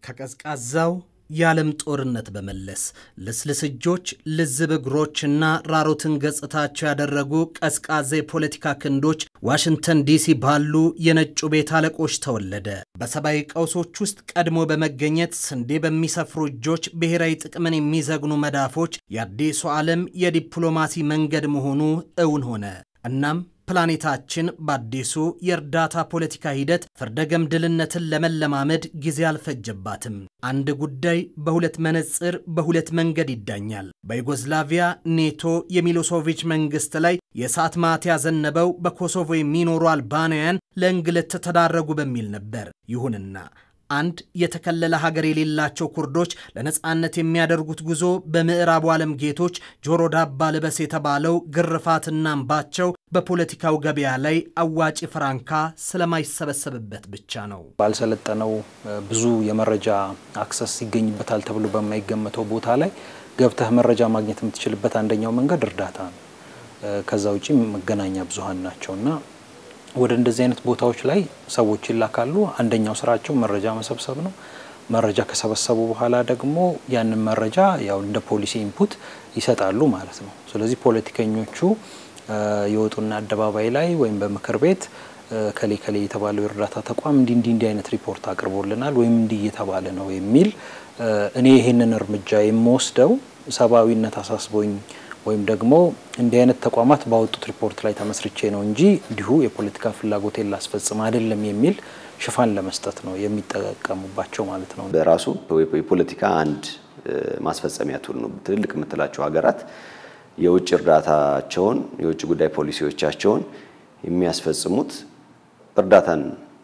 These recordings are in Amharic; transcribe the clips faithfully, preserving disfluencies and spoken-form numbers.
ከቀዝቃዛው የዓለም ጦርነት በመለስ ለስልስ እጆች ለዝብ እግሮችና ራሮትን ገጽታቸው ያደረጉ ቀዝቃዛ የፖለቲካ ክንዶች ዋሽንግተን ዲሲ ባሉ የነጩ ቤት አለቆች ተወለደ። በሰባዊ ቀውሶች ውስጥ ቀድሞ በመገኘት ስንዴ በሚሰፍሩ እጆች ብሔራዊ ጥቅምን የሚዘግኑ መዳፎች የአዲሱ ዓለም የዲፕሎማሲ መንገድ መሆኑ እውን ሆነ። እናም ፕላኔታችን በአዲሱ የእርዳታ ፖለቲካ ሂደት ፍርደገምድልነትን ለመለማመድ ጊዜ አልፈጀባትም። አንድ ጉዳይ በሁለት መነጽር በሁለት መንገድ ይዳኛል። በዩጎዝላቪያ ኔቶ የሚሎሶቪች መንግስት ላይ የእሳት ማት ያዘነበው በኮሶቮ የሚኖሩ አልባናውያን ለእንግልት ተዳረጉ በሚል ነበር። ይሁንና አንድ የተከለለ ሀገር የሌላቸው ኩርዶች ለነጻነት የሚያደርጉት ጉዞ በምዕራቡ ዓለም ጌቶች ጆሮ ዳባ ልበስ የተባለው ግርፋትና እንባቸው በፖለቲካው ገበያ ላይ አዋጪ ፍራንካ ስለማይሰበሰብበት ብቻ ነው። ባልሰለጠነው ብዙ የመረጃ አክሰስ ይገኝበታል ተብሎ በማይገመተው ቦታ ላይ ገብተህ መረጃ ማግኘት የምትችልበት አንደኛው መንገድ እርዳታ ነው። ከዛ ውጪ መገናኛ ብዙሃን ናቸውና ወደ እንደዚህ አይነት ቦታዎች ላይ ሰዎች ይላካሉ። አንደኛው ስራቸው መረጃ መሰብሰብ ነው። መረጃ ከሰበሰቡ በኋላ ደግሞ ያንን መረጃ ያው እንደ ፖሊሲ ኢንፑት ይሰጣሉ ማለት ነው። ስለዚህ ፖለቲከኞቹ የወጡና አደባባይ ላይ ወይም በምክር ቤት ከሌ ከሌ የተባለው የእርዳታ ተቋም እንዲ እንዲ እንዲ አይነት ሪፖርት አቅርቦልናል ወይም እንዲ እየተባለ ነው የሚል እኔ ይሄንን እርምጃ የምወስደው ሰባዊነት አሳስቦኝ ወይም ደግሞ እንዲ አይነት ተቋማት ባወጡት ሪፖርት ላይ ተመስርቼ ነው እንጂ እንዲሁ የፖለቲካ ፍላጎቴን ላስፈጽም አይደለም የሚል ሽፋን ለመስጠት ነው የሚጠቀሙባቸው ማለት ነው። በራሱ የፖለቲካ አንድ ማስፈጸሚያ ቱል ነው። ትልልቅ የምትላቸው ሀገራት የውጭ እርዳታቸውን የውጭ ጉዳይ ፖሊሲዎቻቸውን የሚያስፈጽሙት እርዳታን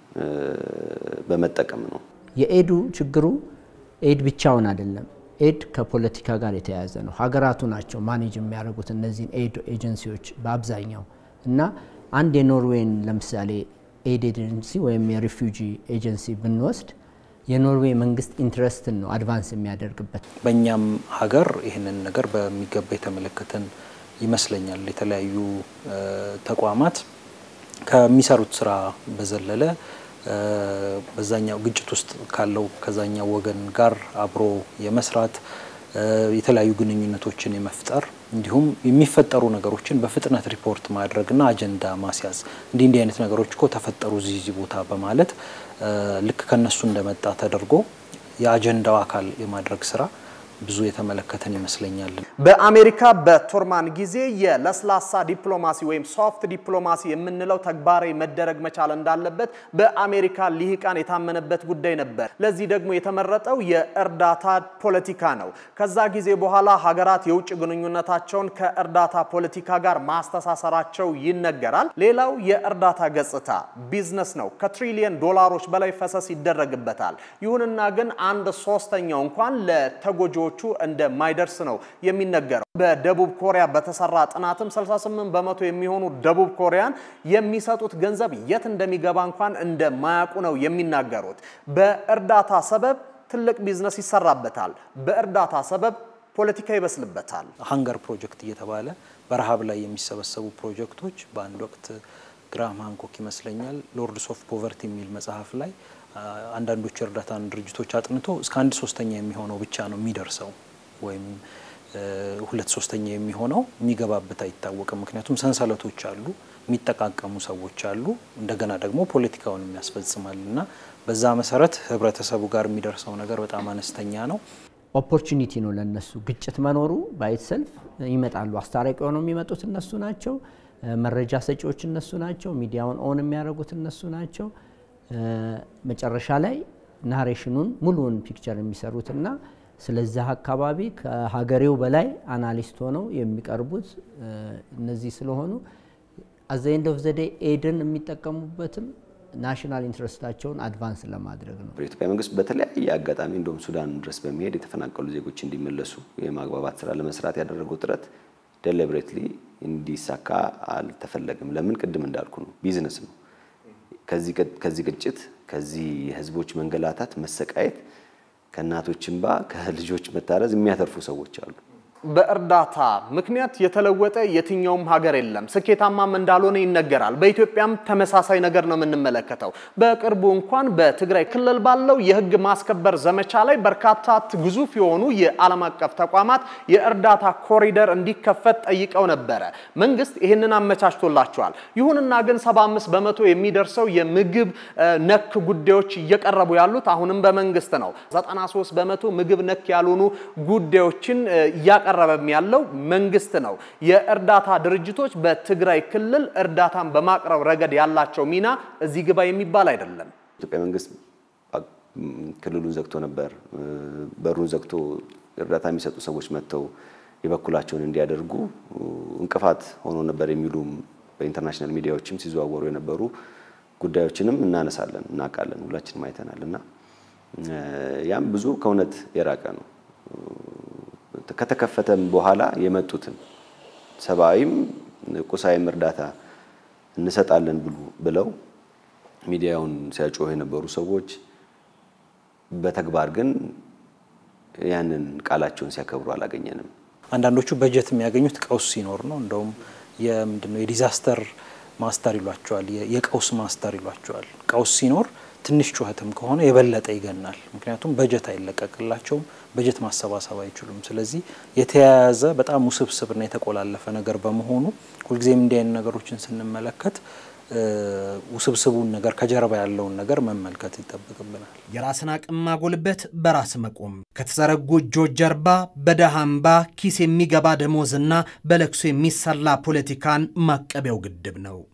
በመጠቀም ነው። የኤዱ ችግሩ ኤድ ብቻውን አይደለም። ኤድ ከፖለቲካ ጋር የተያያዘ ነው። ሀገራቱ ናቸው ማኔጅ የሚያደርጉት እነዚህ ኤድ ኤጀንሲዎች በአብዛኛው እና አንድ የኖርዌይን ለምሳሌ ኤድ ኤጀንሲ ወይም የሪፊውጂ ኤጀንሲ ብንወስድ የኖርዌይ መንግስት ኢንትረስትን ነው አድቫንስ የሚያደርግበት። በእኛም ሀገር ይሄንን ነገር በሚገባ የተመለከተን ይመስለኛል። የተለያዩ ተቋማት ከሚሰሩት ስራ በዘለለ በዛኛው ግጭት ውስጥ ካለው ከዛኛው ወገን ጋር አብሮ የመስራት የተለያዩ ግንኙነቶችን የመፍጠር እንዲሁም የሚፈጠሩ ነገሮችን በፍጥነት ሪፖርት ማድረግና አጀንዳ ማስያዝ እንዲ እንዲ አይነት ነገሮች እኮ ተፈጠሩ እዚህ ቦታ በማለት ልክ ከነሱ እንደመጣ ተደርጎ የአጀንዳው አካል የማድረግ ስራ ብዙ የተመለከተን ይመስለኛል። በአሜሪካ በቶርማን ጊዜ የለስላሳ ዲፕሎማሲ ወይም ሶፍት ዲፕሎማሲ የምንለው ተግባራዊ መደረግ መቻል እንዳለበት በአሜሪካ ሊሂቃን የታመነበት ጉዳይ ነበር። ለዚህ ደግሞ የተመረጠው የእርዳታ ፖለቲካ ነው። ከዛ ጊዜ በኋላ ሀገራት የውጭ ግንኙነታቸውን ከእርዳታ ፖለቲካ ጋር ማስተሳሰራቸው ይነገራል። ሌላው የእርዳታ ገጽታ ቢዝነስ ነው። ከትሪሊየን ዶላሮች በላይ ፈሰስ ይደረግበታል። ይሁንና ግን አንድ ሶስተኛው እንኳን ለተጎጆ እንደ ማይደርስ ነው የሚነገረው። በደቡብ ኮሪያ በተሰራ ጥናትም ስልሳ ስምንት በመቶ የሚሆኑ ደቡብ ኮሪያን የሚሰጡት ገንዘብ የት እንደሚገባ እንኳን እንደማያውቁ ነው የሚናገሩት። በእርዳታ ሰበብ ትልቅ ቢዝነስ ይሰራበታል። በእርዳታ ሰበብ ፖለቲካ ይበስልበታል። ሃንገር ፕሮጀክት እየተባለ በረሃብ ላይ የሚሰበሰቡ ፕሮጀክቶች በአንድ ወቅት ግራም ሃንኮክ ይመስለኛል ሎርድስ ኦፍ ፖቨርቲ የሚል መጽሐፍ ላይ አንዳንዶች እርዳታን ድርጅቶች አጥንቶ እስከ አንድ ሶስተኛ የሚሆነው ብቻ ነው የሚደርሰው ወይም ሁለት ሶስተኛ የሚሆነው የሚገባበት አይታወቅም። ምክንያቱም ሰንሰለቶች አሉ፣ የሚጠቃቀሙ ሰዎች አሉ፣ እንደገና ደግሞ ፖለቲካውን የሚያስፈጽማልና በዛ መሰረት ህብረተሰቡ ጋር የሚደርሰው ነገር በጣም አነስተኛ ነው። ኦፖርቹኒቲ ነው ለነሱ ግጭት መኖሩ ባይሰልፍ ይመጣሉ። አስታራቂ ሆነው የሚመጡት እነሱ ናቸው። መረጃ ሰጪዎች እነሱ ናቸው። ሚዲያውን ኦን የሚያደርጉት እነሱ ናቸው። መጨረሻ ላይ ናሬሽኑን ሙሉውን ፒክቸር የሚሰሩትና ስለዚህ አካባቢ ከሀገሬው በላይ አናሊስት ሆነው የሚቀርቡት እነዚህ ስለሆኑ at the end of the day ኤድን የሚጠቀሙበትም ናሽናል ኢንትረስታቸውን አድቫንስ ለማድረግ ነው። በኢትዮጵያ መንግስት በተለያየ አጋጣሚ እንደውም ሱዳን ድረስ በመሄድ የተፈናቀሉ ዜጎች እንዲመለሱ የማግባባት ስራ ለመስራት ያደረገው ጥረት ዴሊብሬትሊ እንዲሳካ አልተፈለገም። ለምን? ቅድም እንዳልኩ ነው፣ ቢዝነስ ነው። ከዚህ ከዚህ ግጭት ከዚህ ህዝቦች መንገላታት መሰቃየት ከናቶች እንባ ከልጆች መታረዝ የሚያተርፉ ሰዎች አሉ። በእርዳታ ምክንያት የተለወጠ የትኛውም ሀገር የለም ስኬታማም እንዳልሆነ ይነገራል በኢትዮጵያም ተመሳሳይ ነገር ነው የምንመለከተው በቅርቡ እንኳን በትግራይ ክልል ባለው የህግ ማስከበር ዘመቻ ላይ በርካታ ግዙፍ የሆኑ የዓለም አቀፍ ተቋማት የእርዳታ ኮሪደር እንዲከፈት ጠይቀው ነበር መንግስት ይሄንን አመቻችቶላቸዋል ይሁንና ግን ሰባ አምስት በመቶ የሚደርሰው የምግብ ነክ ጉዳዮች እየቀረቡ ያሉት አሁንም በመንግስት ነው ዘጠና ሶስት በመቶ ምግብ ነክ ያልሆኑ ጉዳዮችን ያቀረበም ያለው መንግስት ነው የእርዳታ ድርጅቶች በትግራይ ክልል እርዳታን በማቅረብ ረገድ ያላቸው ሚና እዚህ ግባ የሚባል አይደለም ኢትዮጵያ መንግስት ክልሉን ዘግቶ ነበር በሩን ዘግቶ እርዳታ የሚሰጡ ሰዎች መተው የበኩላቸውን እንዲያደርጉ እንቅፋት ሆኖ ነበር የሚሉም በኢንተርናሽናል ሚዲያዎችም ሲዘዋወሩ የነበሩ ጉዳዮችንም እናነሳለን እናቃለን ሁላችንም አይተናልና ያም ብዙ ከእውነት የራቀ ነው ከተከፈተም በኋላ የመጡትን ሰባይም ቁሳይም እርዳታ እንሰጣለን ብለው ሚዲያውን ሲያጮህ የነበሩ ሰዎች በተግባር ግን ያንን ቃላቸውን ሲያከብሩ አላገኘንም አንዳንዶቹ በጀት የሚያገኙት ቀውስ ሲኖር ነው እንደውም የምንድነው የዲዛስተር ማስተር ይሏቸዋል የቀውስ ማስተር ይሏቸዋል ቀውስ ሲኖር ትንሽ ጩኸትም ከሆነ የበለጠ ይገናል ምክንያቱም በጀት አይለቀቅላቸው በጀት ማሰባሰብ አይችሉም ስለዚህ የተያያዘ በጣም ውስብስብና የተቆላለፈ ነገር በመሆኑ ሁልጊዜም እንዲህ አይነት ነገሮችን ስንመለከት ውስብስቡን ነገር ከጀርባ ያለውን ነገር መመልከት ይጠበቅብናል የራስን አቅም ማጎልበት በራስ መቆም ከተዘረጉ እጆች ጀርባ በደሃምባ ኪስ የሚገባ ደሞዝና በለክሶ የሚሰላ ፖለቲካን ማቀበው ግድብ ነው